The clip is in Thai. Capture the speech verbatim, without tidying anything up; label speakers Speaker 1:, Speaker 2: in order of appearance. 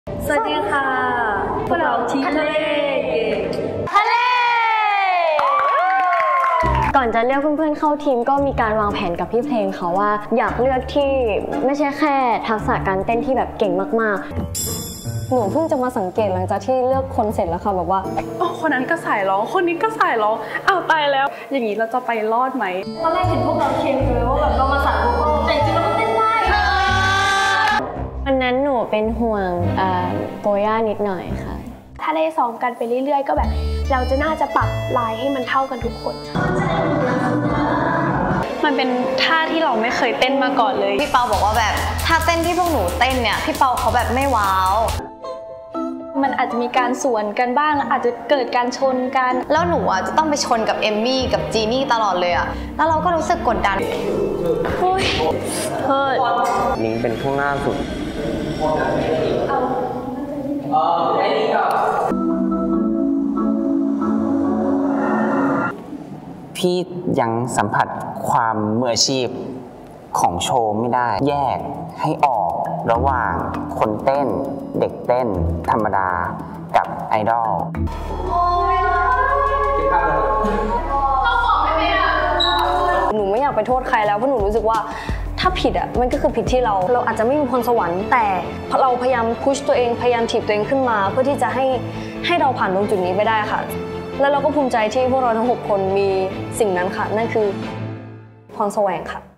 Speaker 1: สวัสดีค่ะพวกเราทีทะเล
Speaker 2: ทะเลก่อนจะเลือกเพื่อนๆเข้าทีมก็มีการวางแผนกับพี่เพลงเขาว่าอยากเลือกที่ไม่ใช่แค่ทักษะการเต้นที่แบบเก่งมากๆหนูเพิ่งจะมาสังเกตหลังจากที่เลือกคนเสร็จแล้วค่ะแบบว่า
Speaker 1: โอ้คนนั้นก็สายร้องคนนี้ก็สายร้องอ้าวตายแล้วอย่างนี้เราจะไปรอดไหม
Speaker 2: ตอนแรกเห็นพวกเราเค็มเลยว่าแบบเรามาสายโวคอลแต่จริงๆเราก็เต้นได้วันนั้นหนูเป็นห่วงโกย่านิดหน่อยค่ะ
Speaker 3: ถ้าได้ซ้อมกันไปเรื่อยๆก็แบบเราจะน่าจะปรับลายให้มันเท่ากันทุกคน
Speaker 1: มันเป็นท่าที่เราไม่เคยเต้นมาก่อนเลย
Speaker 4: พี่เปาบอกว่าแบบถ้าเต้นที่พวกหนูเต้นเนี่ยพี่เปาเขาแบบไม่ว้าว
Speaker 3: มันอาจจะมีการสวนกันบ้างแล้วอาจจะเกิดการชนกัน
Speaker 4: แล้วหนูอ่ะจะต้องไปชนกับเอมมี่กับจีนี่ตลอดเลยอ่ะแล้วเราก็รู้สึกกดดัน
Speaker 3: โอ้ยเฮิร์ต
Speaker 5: นิ้งเป็นช่วงหน้าสุดพี่ยังสัมผัสความมืออาชีพของโชว์ไม่ได้แยกให้ออกระหว่างคนเต้นเด็กเต้นธรรมดากับไอดอล
Speaker 2: หนูไม่อยากไปโทษใครแล้วเพราะหนูรู้สึกว่าถ้าผิดอ่ะมันก็คือผิดที่เราเราอาจจะไม่มีพรสวรรค์แต่เราพยายามพุชตัวเองพยายามถีบตัวเองขึ้นมาเพื่อที่จะให้ให้เราผ่านตรงจุดนี้ไปได้ค่ะแล้วเราก็ภูมิใจที่พวกเราทั้งหกคนมีสิ่งนั้นค่ะนั่นคือพรแสวงค่ะ